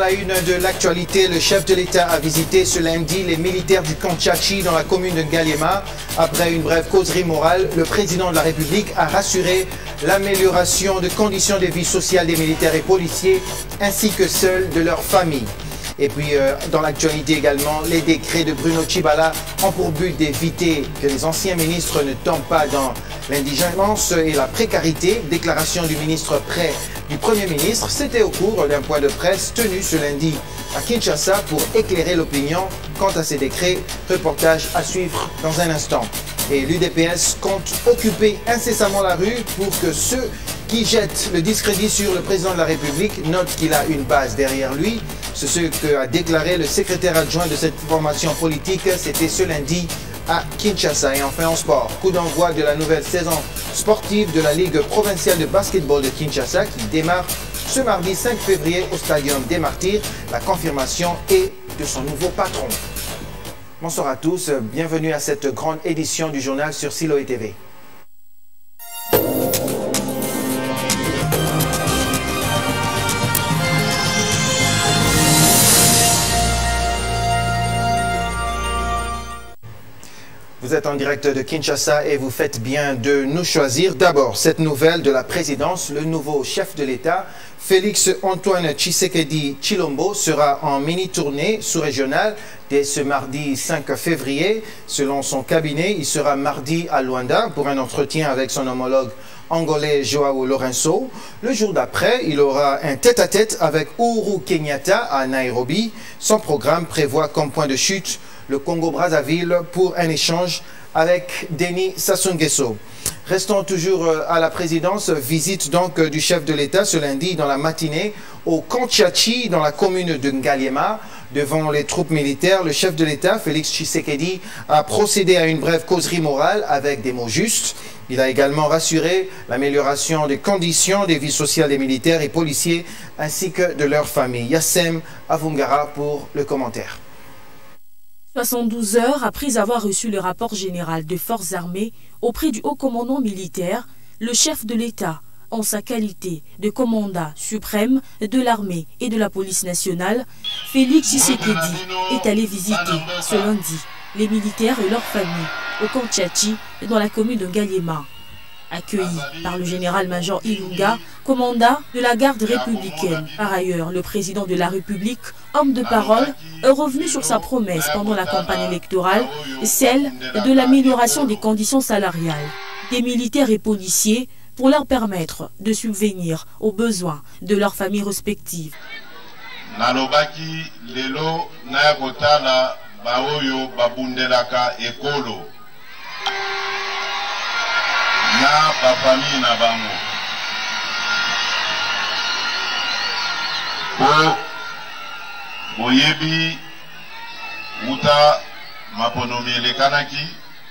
la une de l'actualité, le chef de l'État a visité ce lundi les militaires du camp Tchachi dans la commune de Ngaliema. Après une brève causerie morale, le président de la République a rassuré l'amélioration de conditions de vie sociale des militaires et policiers, ainsi que celles de leurs familles. Et puis, dans l'actualité également, les décrets de Bruno Tshibala ont pour but d'éviter que les anciens ministres ne tombent pas dans l'indigence et la précarité. Déclaration du ministre près du Premier ministre, c'était au cours d'un point de presse tenu ce lundi à Kinshasa pour éclairer l'opinion quant à ces décrets. Reportage à suivre dans un instant. Et l'UDPS compte occuper incessamment la rue pour que ceux qui jettent le discrédit sur le président de la République notent qu'il a une base derrière lui. C'est ce qu'a déclaré le secrétaire adjoint de cette formation politique. C'était ce lundi à Kinshasa. Et enfin en sport, coup d'envoi de la nouvelle saison sportive de la Ligue provinciale de basketball de Kinshasa qui démarre ce mardi 5 février au Stadium des Martyrs. La confirmation est de son nouveau patron. Bonsoir à tous, bienvenue à cette grande édition du journal sur Siloé TV. Vous êtes en direct de Kinshasa et vous faites bien de nous choisir. D'abord, cette nouvelle de la présidence, le nouveau chef de l'État, Félix Antoine Tshisekedi Tshilombo, sera en mini-tournée sous-régionale dès ce mardi 5 février. Selon son cabinet, il sera mardi à Luanda pour un entretien avec son homologue angolais Joao Lourenço. Le jour d'après, il aura un tête-à-tête avec Uhuru Kenyatta à Nairobi. Son programme prévoit comme point de chute le Congo-Brazzaville pour un échange avec Denis Sassou Nguesso. Restons toujours à la présidence, visite donc du chef de l'État ce lundi dans la matinée au camp Tchachi dans la commune de Ngaliema. Devant les troupes militaires, le chef de l'État, Félix Tshisekedi, a procédé à une brève causerie morale avec des mots justes. Il a également rassuré l'amélioration des conditions de vie sociale des militaires et policiers ainsi que de leurs familles. Yassem Avungara pour le commentaire. 72 heures après avoir reçu le rapport général des forces armées auprès du haut commandant militaire, le chef de l'État, en sa qualité de commandant suprême de l'armée et de la police nationale, Félix Tshisekedi est allé visiter ce lundi les militaires et leurs familles au camp Tchachi dans la commune de Ngaliema. Accueilli par le général-major Ilunga, commandant de la garde républicaine. Par ailleurs, le président de la République, homme de parole, est revenu sur sa promesse pendant la campagne électorale, celle de l'amélioration des conditions salariales des militaires et policiers pour leur permettre de subvenir aux besoins de leurs familles respectives. Nalobaki lelo na kotala baoyo babundelaka ekolo. Na ba famille na bango ko boyebi uta maponomi elekanaki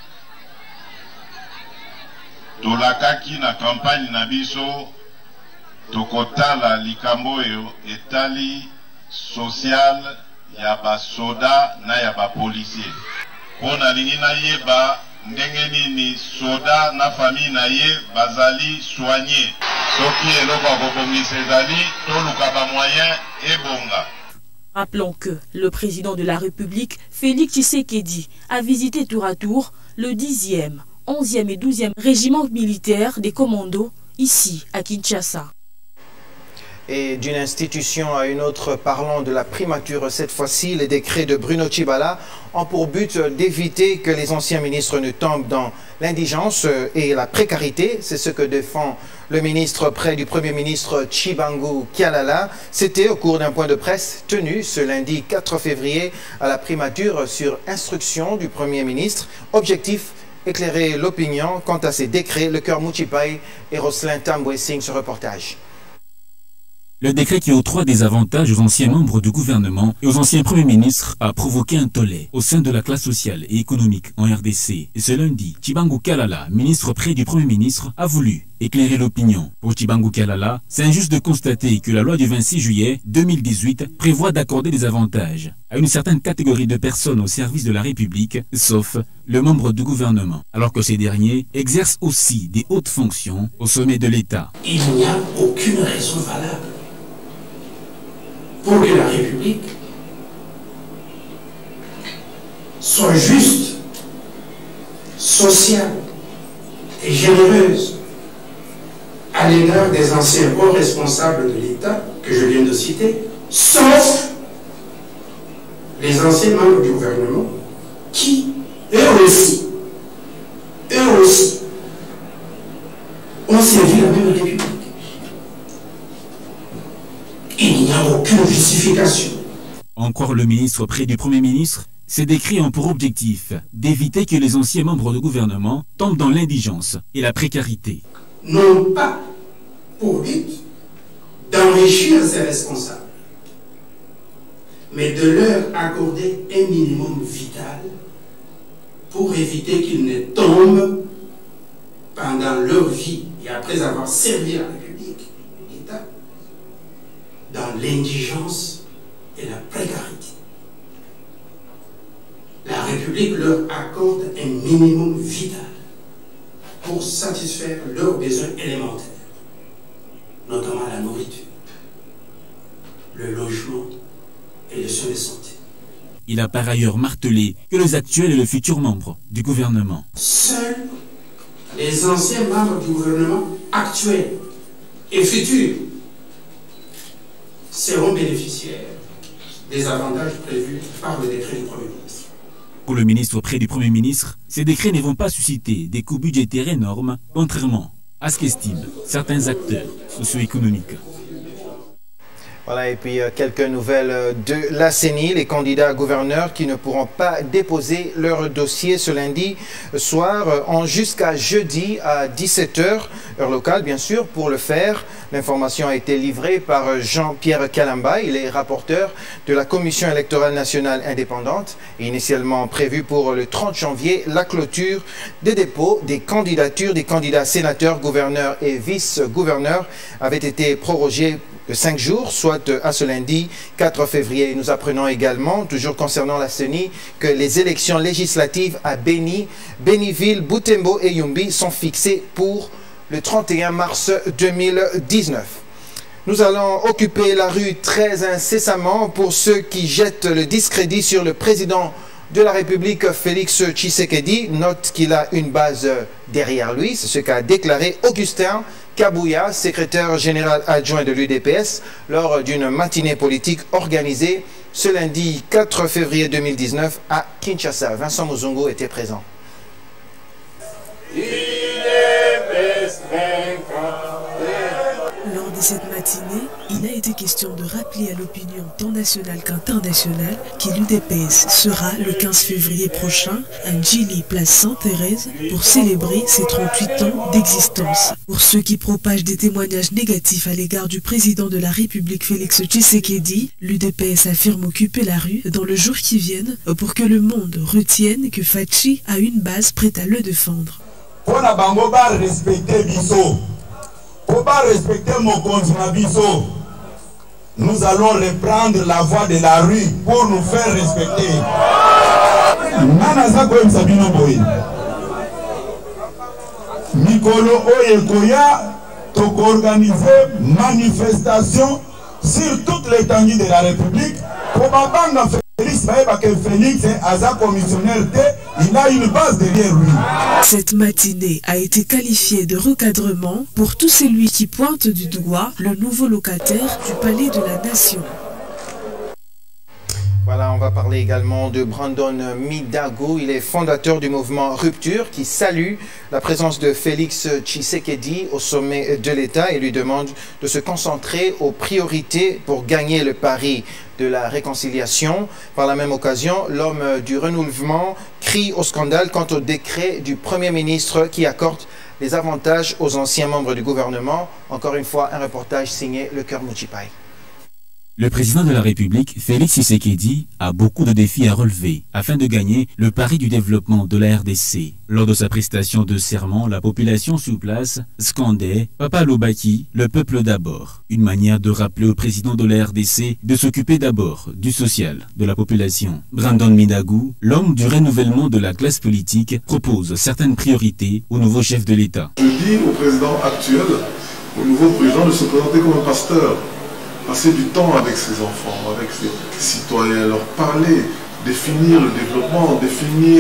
tolakaki na campagne na biso tokotala likambo oyo etali social ya basoda na ya bapolisier pona lingi na yeba ndenge nini soda na famille na ye bazali soigné soki eloko akobongisa ezali toluka ba moyen ebonga. Rappelons que le président de la République, Félix Tshisekedi, a visité tour à tour le 10e, 11e et 12e régiment militaire des commandos ici à Kinshasa. Et d'une institution à une autre, parlons de la primature. Cette fois-ci, les décrets de Bruno Tshibala ont pour but d'éviter que les anciens ministres ne tombent dans l'indigence et la précarité. C'est ce que défend le ministre près du Premier ministre Tshibangu Kyalala. C'était au cours d'un point de presse tenu ce lundi 4 février à la primature sur instruction du Premier ministre. Objectif, éclairer l'opinion quant à ces décrets. Le cœur Mouchipai et Roslin Tambouessing, ce reportage. Le décret qui octroie des avantages aux anciens membres du gouvernement et aux anciens premiers ministres a provoqué un tollé au sein de la classe sociale et économique en RDC. Et ce lundi, Tshibangu Kyalala, ministre près du Premier ministre, a voulu éclairer l'opinion. Pour Tshibangu Kyalala, c'est injuste de constater que la loi du 26 juillet 2018 prévoit d'accorder des avantages à une certaine catégorie de personnes au service de la République, sauf le membre du gouvernement, alors que ces derniers exercent aussi des hautes fonctions au sommet de l'État. Il n'y a aucune raison valable pour que la République soit juste, sociale et généreuse à l'égard des anciens hauts responsables de l'État que je viens de citer, sauf les anciens membres du gouvernement qui, eux aussi, ont servi la même République. Il n'y a aucune justification. En croire le ministre auprès du Premier ministre, ces décrets ont pour objectif d'éviter que les anciens membres du gouvernement tombent dans l'indigence et la précarité. Non pas pour but d'enrichir ces responsables, mais de leur accorder un minimum vital pour éviter qu'ils ne tombent pendant leur vie et après avoir servi la République, l'État, dans l'indigence et la précarité. La République leur accorde un minimum vital pour satisfaire leurs besoins élémentaires, notamment la nourriture, le logement et les soins de santé. Il a par ailleurs martelé que les actuels et les futurs membres du gouvernement. Seuls les anciens membres du gouvernement actuels et futurs seront bénéficiaires des avantages prévus par le décret du Premier ministre. Pour le ministre auprès du Premier ministre, ces décrets ne vont pas susciter des coûts budgétaires énormes, contrairement à ce qu'estiment certains acteurs socio-économiques. Voilà, et puis quelques nouvelles de la CENI, les candidats gouverneurs qui ne pourront pas déposer leur dossier ce lundi soir ont jusqu'à jeudi à 17h, heure locale bien sûr, pour le faire. L'information a été livrée par Jean-Pierre Kalamba, il est rapporteur de la Commission électorale nationale indépendante. Et initialement prévu pour le 30 janvier, la clôture des dépôts des candidatures des candidats sénateurs, gouverneurs et vice-gouverneurs avait été prorogée de 5 jours, soit à ce lundi 4 février. Nous apprenons également, toujours concernant la CENI, que les élections législatives à Beni, Beniville, Butembo et Yumbi sont fixées pour le 31 mars 2019. Nous allons occuper la rue très incessamment pour ceux qui jettent le discrédit sur le président de la République, Félix Tshisekedi. Note qu'il a une base derrière lui, c'est ce qu'a déclaré Augustin Kabouya, secrétaire général adjoint de l'UDPS, lors d'une matinée politique organisée ce lundi 4 février 2019 à Kinshasa. Vincent Muzungu était présent. Lors de cette matinée, il a été question de rappeler à l'opinion tant nationale qu'internationale que l'UDPS sera le 15 février prochain à Njili, place Sainte-Thérèse, pour célébrer ses 38 ans d'existence. Pour ceux qui propagent des témoignages négatifs à l'égard du président de la République Félix Tshisekedi, l'UDPS affirme occuper la rue dans le jour qui vienne pour que le monde retienne que Fachi a une base prête à le défendre. Pour la bangoba respecter Bisso, pour pas respecter mon continent Bisso, nous allons reprendre la voie de la rue pour nous faire respecter. Mikolo Oyekoya, toko organiser manifestation sur toute l'étendue de la République pour babanga Félix, Félix est Aza commissionnaire, il a une base derrière lui. Cette matinée a été qualifiée de recadrement pour tout celui qui pointe du doigt le nouveau locataire du Palais de la Nation. Voilà, on va parler également de Brandon Midago. Il est fondateur du mouvement Rupture qui salue la présence de Félix Tshisekedi au sommet de l'État et lui demande de se concentrer aux priorités pour gagner le pari de la réconciliation. Par la même occasion, l'homme du renouvellement crie au scandale quant au décret du Premier ministre qui accorde les avantages aux anciens membres du gouvernement. Encore une fois, un reportage signé Le Cœur Mouchipai. Le président de la République, Félix Tshisekedi, a beaucoup de défis à relever afin de gagner le pari du développement de la RDC. Lors de sa prestation de serment, la population sur place scandait « Papa Lobaki, le peuple d'abord ». Une manière de rappeler au président de la RDC de s'occuper d'abord du social de la population. Brandon Midago, l'homme du renouvellement de la classe politique, propose certaines priorités au nouveau chef de l'État. Je dis au président actuel, au nouveau président, de se présenter comme un pasteur. passer du temps avec ses enfants, avec ses citoyens, leur parler, définir le développement, définir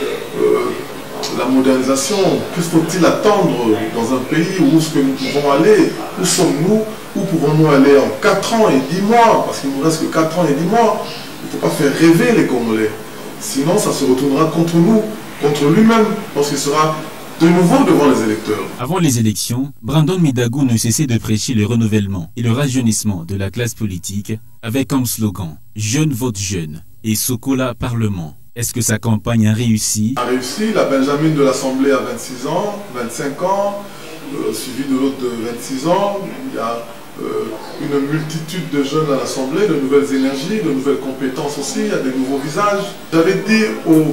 la modernisation. Que faut-il attendre dans un pays? Où est-ce que nous pouvons aller? Où sommes-nous? Où pouvons-nous aller en 4 ans et 10 mois? Parce qu'il ne nous reste que 4 ans et 10 mois. Il ne faut pas faire rêver les Congolais. Sinon, ça se retournera contre nous, contre lui-même, lorsqu'il sera de nouveau devant les électeurs. Avant les élections, Brandon Midagou ne cessait de prêcher le renouvellement et le rajeunissement de la classe politique avec comme slogan « Jeune vote jeune » et Sokola Parlement. Est-ce que sa campagne a réussi? A réussi. La Benjamin de l'Assemblée a 26 ans, 25 ans, suivi de l'autre de 26 ans. Il y a une multitude de jeunes à l'Assemblée, de nouvelles énergies, de nouvelles compétences aussi, il y a des nouveaux visages. J'avais dit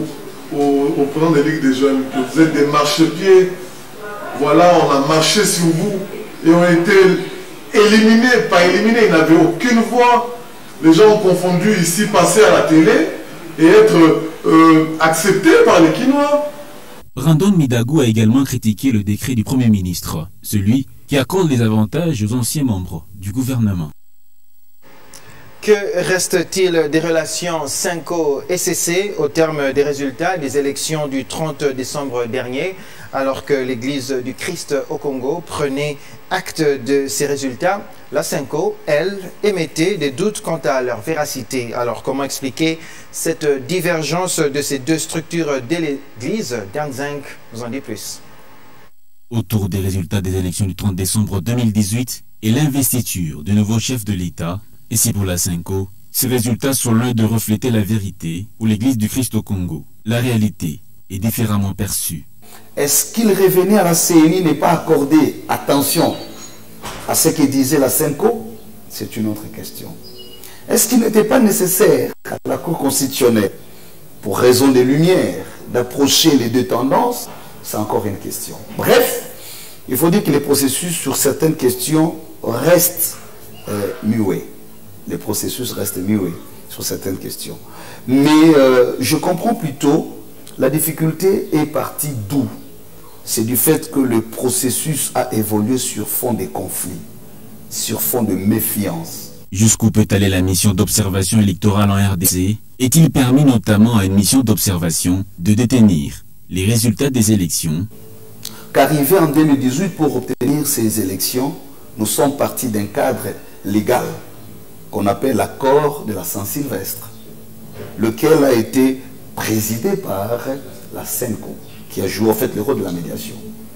au président des Ligues des Jeunes que vous êtes des marchepieds. Voilà, on a marché sur vous et on a été éliminés, pas éliminés, ils n'avaient aucune voix. Les gens ont confondu ici passer à la télé et être acceptés par les Quinois. Brandon Midagou a également critiqué le décret du Premier ministre, celui qui accorde les avantages aux anciens membres du gouvernement. Que reste-t-il des relations Senko-SCC au terme des résultats des élections du 30 décembre dernier, alors que l'Église du Christ au Congo prenait acte de ces résultats? La Senko, elle, émettait des doutes quant à leur véracité. Alors comment expliquer cette divergence de ces deux structures de l'Église? Dan Zeng nous en dit plus. Autour des résultats des élections du 30 décembre 2018 et l'investiture du nouveau chef de l'État, et c'est pour la Senko, ces résultats sont loin de refléter la vérité pour l'Église du Christ au Congo. La réalité est différemment perçue. Est-ce qu'il revenait à la CENI n'est pas accordé attention à ce que disait la Senko? C'est une autre question. Est-ce qu'il n'était pas nécessaire à la Cour constitutionnelle, pour raison de lumière, d'approcher les deux tendances? C'est encore une question. Bref, il faut dire que les processus sur certaines questions restent muets. Les processus restent muets sur certaines questions. Mais je comprends plutôt, la difficulté est partie d'où? C'est du fait que le processus a évolué sur fond de conflits, sur fond de méfiance. Jusqu'où peut aller la mission d'observation électorale en RDC? Est-il permis notamment à une mission d'observation de détenir les résultats des élections? Qu'arrivé en 2018 pour obtenir ces élections, nous sommes partis d'un cadre légal qu'on appelle l'accord de la Saint-Sylvestre, lequel a été présidé par la Senko, qui a joué en fait le rôle de la médiation.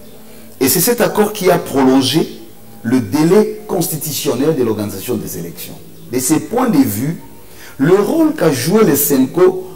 Et c'est cet accord qui a prolongé le délai constitutionnel de l'organisation des élections. De ce point de vue, le rôle qu'a joué le Senko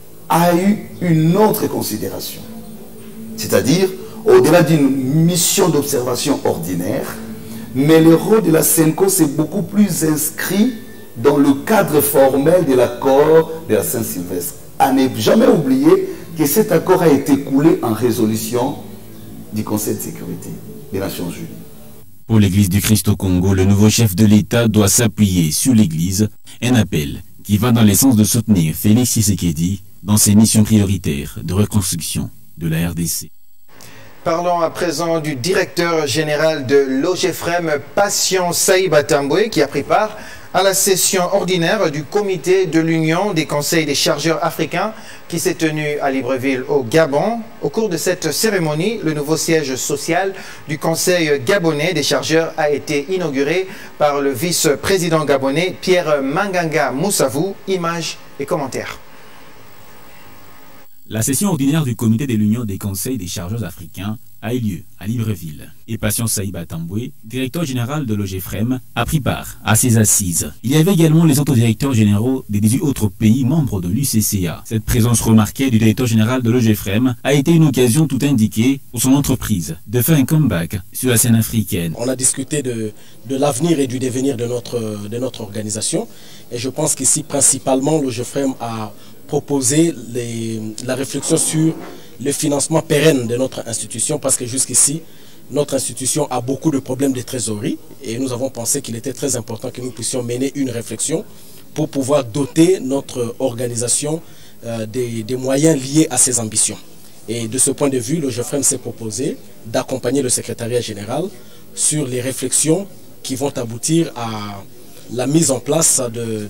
a eu une autre considération. C'est-à-dire, au-delà d'une mission d'observation ordinaire, mais le rôle de la Senko s'est beaucoup plus inscrit dans le cadre formel de l'accord de la Saint-Sylvestre. À ne jamais oublier que cet accord a été coulé en résolution du Conseil de sécurité des Nations Unies. Pour l'Église du Christ au Congo, le nouveau chef de l'État doit s'appuyer sur l'Église, un appel qui va dans le sens de soutenir Félix Tshisekedi dans ses missions prioritaires de reconstruction de la RDC. Parlons à présent du directeur général de l'OGFREM, Patient Saïba Tamboué, qui a pris part à la session ordinaire du comité de l'Union des conseils des chargeurs africains qui s'est tenue à Libreville au Gabon. Au cours de cette cérémonie, le nouveau siège social du conseil gabonais des chargeurs a été inauguré par le vice-président gabonais Pierre Manganga Moussavou. Images et commentaires. La session ordinaire du comité de l'Union des conseils des chargeurs africains a eu lieu à Libreville. Et Patient Saïba Tamboué, directeur général de l'OGFREM, a pris part à ces assises. Il y avait également les autres directeurs généraux des 18 autres pays membres de l'UCCA. Cette présence remarquée du directeur général de l'OGFREM a été une occasion tout indiquée pour son entreprise de faire un comeback sur la scène africaine. On a discuté de l'avenir et du devenir de notre organisation. Et je pense qu'ici, principalement, l'OGFREM a proposer la réflexion sur le financement pérenne de notre institution, parce que jusqu'ici, notre institution a beaucoup de problèmes de trésorerie et nous avons pensé qu'il était très important que nous puissions mener une réflexion pour pouvoir doter notre organisation des moyens liés à ses ambitions. Et de ce point de vue, le GFREM s'est proposé d'accompagner le secrétariat général sur les réflexions qui vont aboutir à la mise en place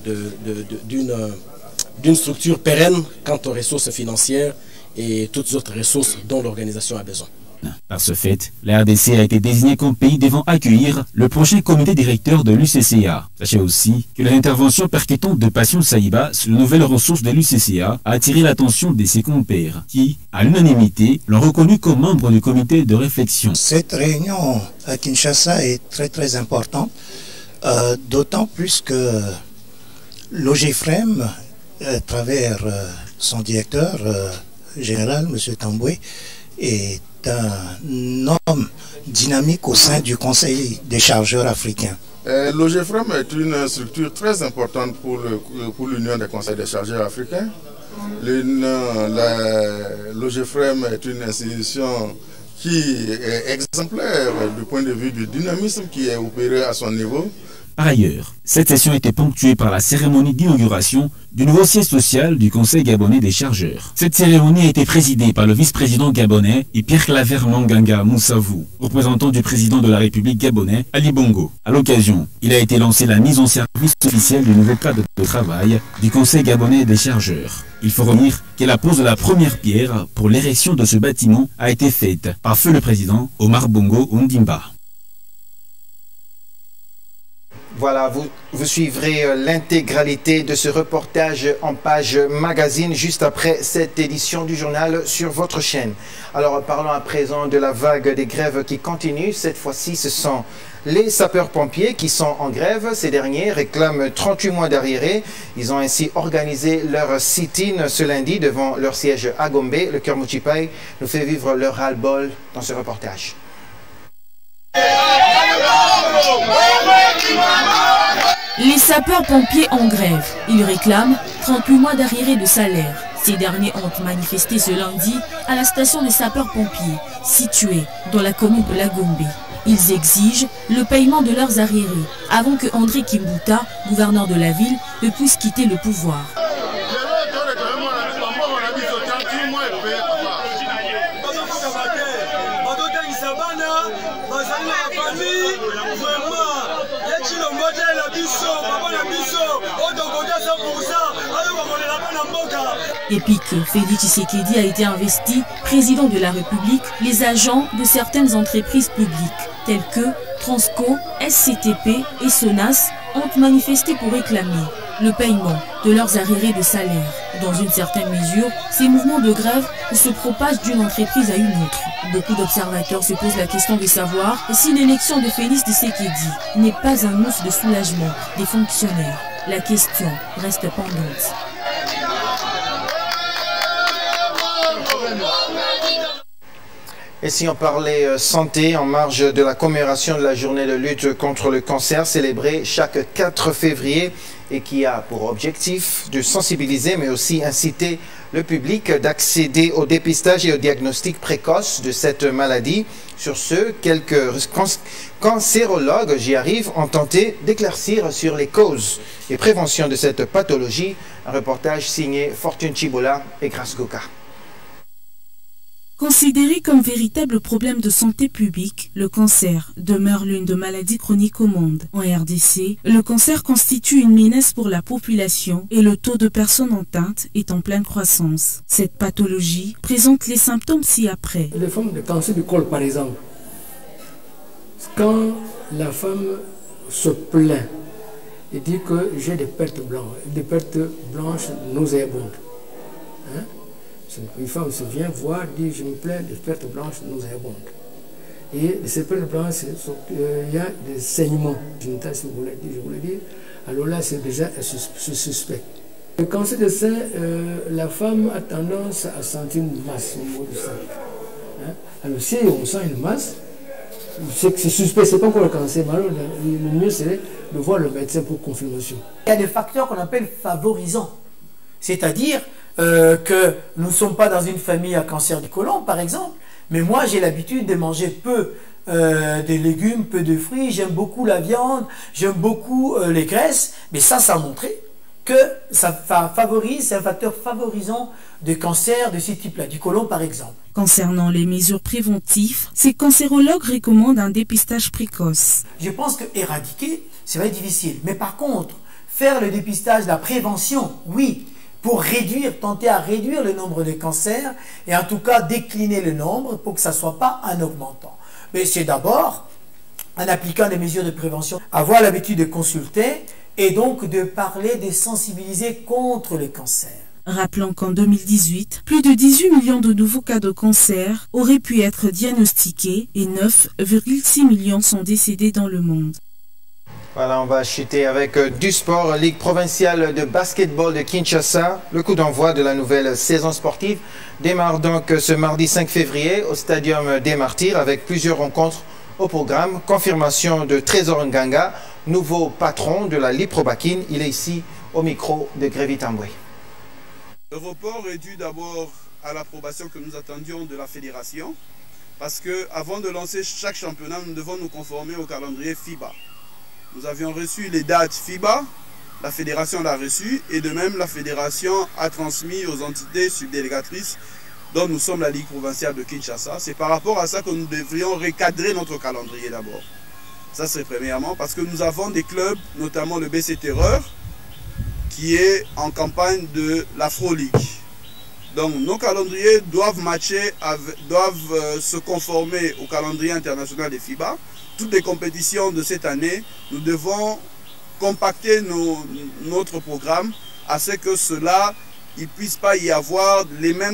d'une structure pérenne quant aux ressources financières et toutes les autres ressources dont l'organisation a besoin. Par ce fait, la RDC a été désignée comme pays devant accueillir le prochain comité directeur de l'UCCA. Sachez aussi que l'intervention percutante de Passion Saïba sur les nouvelles ressources de l'UCCA a attiré l'attention de ses compères qui, à l'unanimité, l'ont reconnu comme membre du comité de réflexion. Cette réunion à Kinshasa est très importante, d'autant plus que l'OGFREM, à travers son directeur général, M. Tamboué, est un homme dynamique au sein du Conseil des chargeurs africains. L'OGFREM est une structure très importante pour l'Union des conseils des chargeurs africains. L'OGFREM est une institution qui est exemplaire du point de vue du dynamisme qui est opéré à son niveau. Par ailleurs, cette session était ponctuée par la cérémonie d'inauguration du nouveau siège social du Conseil gabonais des chargeurs. Cette cérémonie a été présidée par le vice-président gabonais et Pierre Claver Manganga Moussavou, représentant du président de la République gabonais, Ali Bongo. À l'occasion, il a été lancé la mise en service officielle du nouveau cadre de travail du Conseil gabonais des chargeurs. Il faut retenir que la pose de la première pierre pour l'érection de ce bâtiment a été faite par feu le président Omar Bongo Ondimba. Voilà, vous suivrez l'intégralité de ce reportage en page magazine juste après cette édition du journal sur votre chaîne. Alors parlons à présent de la vague des grèves qui continue. Cette fois-ci, ce sont les sapeurs-pompiers qui sont en grève. Ces derniers réclament 38 mois d'arriérés. Ils ont ainsi organisé leur sit-in ce lundi devant leur siège à Gombe. Le Cœur Mouchipai nous fait vivre leur ras-le-bol dans ce reportage. Les sapeurs-pompiers en grève. Ils réclament 38 mois d'arriérés de salaire. Ces derniers ont manifesté ce lundi à la station des sapeurs-pompiers, située dans la commune de la Gombe. Ils exigent le paiement de leurs arriérés avant que André Kimbuta, gouverneur de la ville, ne puisse quitter le pouvoir. Depuis que Félix Tshisekedi a été investi président de la République, les agents de certaines entreprises publiques, telles que Transco, SCTP et Sonas, ont manifesté pour réclamer le paiement de leurs arriérés de salaire. Dans une certaine mesure, ces mouvements de grève se propagent d'une entreprise à une autre. Beaucoup d'observateurs se posent la question de savoir si l'élection de Félix Tshisekedi n'est pas un ouf de soulagement des fonctionnaires. La question reste pendante. Et si on parlait santé, en marge de la commémoration de la journée de lutte contre le cancer célébrée chaque 4 février et qui a pour objectif de sensibiliser mais aussi inciter le public d'accéder au dépistage et au diagnostic précoce de cette maladie. Sur ce, quelques cancérologues, j'y arrive, ont tenté d'éclaircir sur les causes et prévention de cette pathologie. Un reportage signé Fortune Chibola et Grace Goka. Considéré comme véritable problème de santé publique, le cancer demeure l'une des maladies chroniques au monde. En RDC, le cancer constitue une menace pour la population et le taux de personnes atteintes est en pleine croissance. Cette pathologie présente les symptômes ci-après. Les formes de cancer du col, par exemple, quand la femme se plaint et dit que j'ai des pertes blanches nauséabondes, hein? Une femme se vient voir, dit je me plains de pertes blanches nauséabondes. Et ces pertes blanches, il y a des saignements génitaux, si vous voulez dire. Alors là, c'est déjà suspect. Le cancer de sein, la femme a tendance à sentir une masse au niveau du sein. Hein? Alors si on sent une masse, c'est suspect, c'est pas encore le cancer, mais alors le mieux serait de voir le médecin pour confirmation. Il y a des facteurs qu'on appelle favorisants, c'est-à-dire que nous ne sommes pas dans une famille à cancer du côlon, par exemple, mais moi j'ai l'habitude de manger peu de légumes, peu de fruits, j'aime beaucoup la viande, j'aime beaucoup les graisses, mais ça a montré que ça favorise, c'est un facteur favorisant de cancer de ce type-là, du côlon par exemple. Concernant les mesures préventives, ces cancérologues recommandent un dépistage précoce. Je pense que éradiquer, ça va être difficile. Mais par contre, faire le dépistage, la prévention, oui, pour tenter à réduire le nombre de cancers et en tout cas décliner le nombre pour que ça ne soit pas un augmentant. Mais c'est d'abord, en appliquant des mesures de prévention, avoir l'habitude de consulter et donc de parler, de sensibiliser contre le cancer. Rappelons qu'en 2018, plus de 18 millions de nouveaux cas de cancer auraient pu être diagnostiqués et 9,6 millions sont décédés dans le monde. Voilà, on va chuter avec du sport. Ligue provinciale de basketball de Kinshasa. Le coup d'envoi de la nouvelle saison sportive démarre donc ce mardi 5 février au Stadium des Martyrs avec plusieurs rencontres au programme. Confirmation de Trésor Nganga, nouveau patron de la Ligue Probakin. Il est ici au micro de Grévy Tamboué. Le report est dû d'abord à l'approbation que nous attendions de la fédération parce qu'avant de lancer chaque championnat, nous devons nous conformer au calendrier FIBA. Nous avions reçu les dates FIBA, la fédération l'a reçu et de même la fédération a transmis aux entités subdélégatrices dont nous sommes la Ligue provinciale de Kinshasa. C'est par rapport à ça que nous devrions recadrer notre calendrier d'abord. Ça c'est premièrement parce que nous avons des clubs, notamment le BC Terreur, qui est en campagne de l'Afro League. Donc nos calendriers doivent se conformer au calendrier international des FIBA. Toutes les compétitions de cette année, nous devons compacter notre programme à ce que cela, il ne puisse pas y avoir les mêmes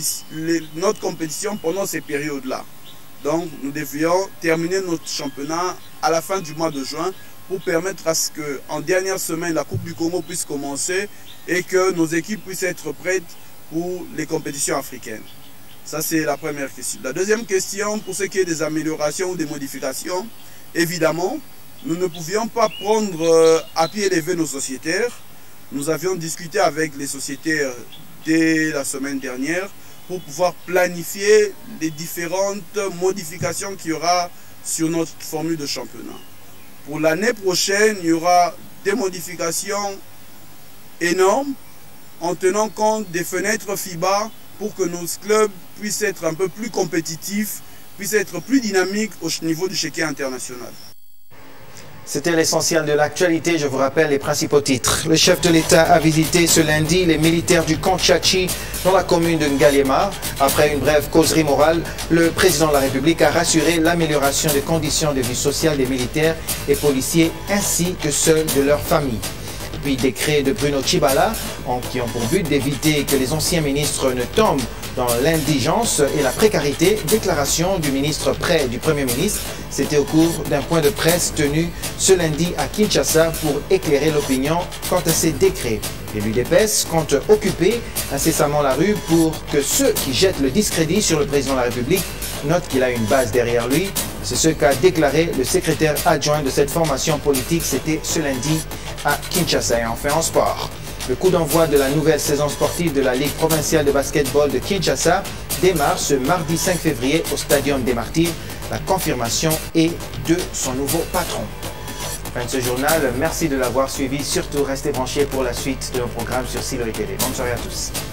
notre compétition pendant ces périodes-là. Donc nous devions terminer notre championnat à la fin du mois de juin pour permettre à ce qu'en dernière semaine, la Coupe du Congo puisse commencer et que nos équipes puissent être prêtes pour les compétitions africaines. Ça, c'est la première question. La deuxième question, pour ce qui est des améliorations ou des modifications, évidemment, nous ne pouvions pas prendre à pied levé nos sociétaires. Nous avions discuté avec les sociétaires dès la semaine dernière pour pouvoir planifier les différentes modifications qu'il y aura sur notre formule de championnat. Pour l'année prochaine, il y aura des modifications énormes en tenant compte des fenêtres FIBA pour que nos clubs puissent être un peu plus compétitifs, puissent être plus dynamiques au niveau du chéquier international. C'était l'essentiel de l'actualité. Je vous rappelle les principaux titres. Le chef de l'État a visité ce lundi les militaires du camp Tchachi dans la commune de Ngaliema. Après une brève causerie morale, le président de la République a rassuré l'amélioration des conditions de vie sociale des militaires et policiers ainsi que ceux de leurs familles. Puis décret de Bruno Tshibala qui ont pour but d'éviter que les anciens ministres ne tombent dans l'indigence et la précarité. Déclaration du ministre près du Premier ministre. C'était au cours d'un point de presse tenu ce lundi à Kinshasa pour éclairer l'opinion quant à ces décrets. Et l'UDPS compte occuper incessamment la rue pour que ceux qui jettent le discrédit sur le président de la République notent qu'il a une base derrière lui. C'est ce qu'a déclaré le secrétaire adjoint de cette formation politique. C'était ce lundi à Kinshasa. Et enfin en sport. Le coup d'envoi de la nouvelle saison sportive de la Ligue provinciale de basketball de Kinshasa démarre ce mardi 5 février au Stadium des Martyrs. La confirmation est de son nouveau patron. Fin de ce journal, merci de l'avoir suivi. Surtout, restez branchés pour la suite de nos programmes sur Siloé TV. Bonne soirée à tous.